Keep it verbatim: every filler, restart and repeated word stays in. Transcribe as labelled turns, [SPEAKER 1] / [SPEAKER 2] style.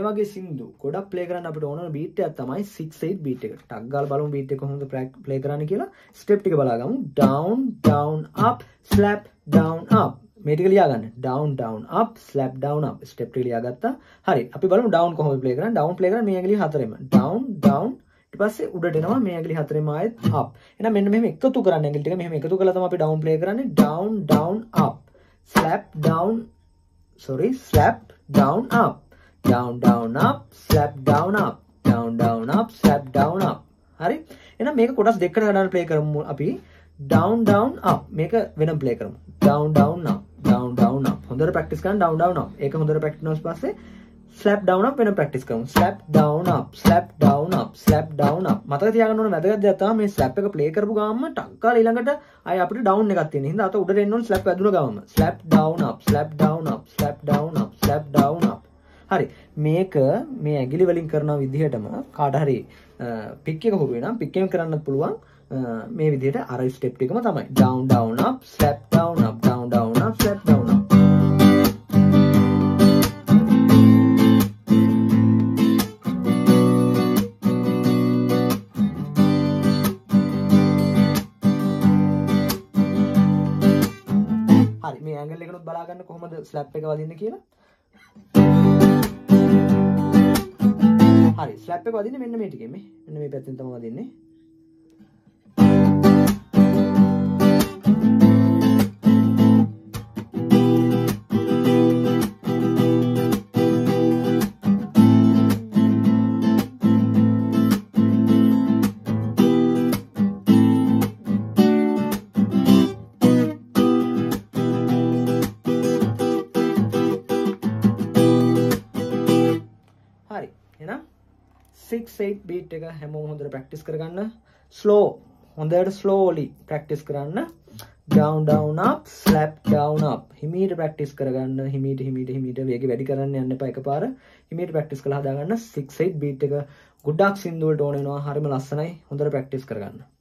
[SPEAKER 1] වගේ සින්දු ගොඩක් ප්ලේ කරන්න අපිට ඕන බීට් එකක් තමයි six eight බීට් එක. ටක් ගාලා බලමු බීට් එක කොහොමද ප්ලේ කරන්න කියලා. ස්ටෙප් ටික බලාගමු. down down up slap down up. මේ ටික ලියා ගන්න. down down up slap down up. Step ටික ලියා ගත්තා. හරි. අපි බලමු down කොහොමද ප්ලේ කරන්නේ. down ප්ලේ කරන්නේ මේ ඇඟිලි හතරෙම. down down ඊට පස්සේ උඩට එනවා මේ ඇඟිලි හතරෙම ආයෙත් up. එහෙනම් මෙන්න මෙහෙම එකතු කරන්න ඇඟිලි ටික මෙහෙම එකතු කළා තමයි අපි down ප්ලේ කරන්නේ. down down up slap down sorry slap down up down down up slap down up down down up slap down up. හරි. එහෙනම් මේක කොටස් දෙකකට ගන්න ප්ලේ කරමු අපි. down down up මේක වෙනම ප්ලේ කරමු. down down up down down up. හොඳට ප්‍රැක්ටිස් කරන්න down down up. ඒක හොඳට ප්‍රැක්ටිස් කරනවා පස්සේ slap down up වෙනම ප්‍රැක්ටිස් කරමු. slap down up slap down up slap down up. මතක තියාගන්න ඕනේ වැදගත් දෙයක් තමයි මේ slap එක ප්ලේ කරපු ගාම ටක් ගාලා ඊළඟට ආය අපිට down එකක් තියෙන හින්දා අත උඩට එන්න ඕනේ slap වැදුන ගාම. slap down up slap down up slap down up slap down up. හරි. මේක මේ ඇඟිලි වලින් කරන විදිහටම කාට හරි පික් එක හුරු වෙනම් පික් එකෙන් කරන්නත් පුළුවන්. මේ විදිහට අර ස්ටෙප් ටිකම තමයි. down down up slap down up down down up slap down up. හරි. මේ ඇන්ගල් එකනොත් බලා ගන්න කොහොමද ස්ලැප් එක වදින්නේ කියලා. හරි. ස්ලැප් එක වදින්නේ මෙන්න මේ ටිකෙන් මේ. මෙන්න මේ පැත්තෙන් තමයි වදින්නේ. හරි. එහෙනම් six eight beat එක හැමෝම හොඳට ප්‍රැක්ටිස් කරගන්න. slow හොඳට slowly ප්‍රැක්ටිස් කරන්න. down down up slap down up. හිමීට ප්‍රැක්ටිස් කරගන්න. හිමීට හිමීට හිමීට වේගය වැඩි කරන්න යන්න එපා එකපාර. හිමීට ප්‍රැක්ටිස් කරලා හදාගන්න. six eight beat එක ගොඩක් සින්දු වලට ඕන වෙනවා. හරිම ලස්සනයි. හොඳට ප්‍රැක්ටිස් කරගන්න.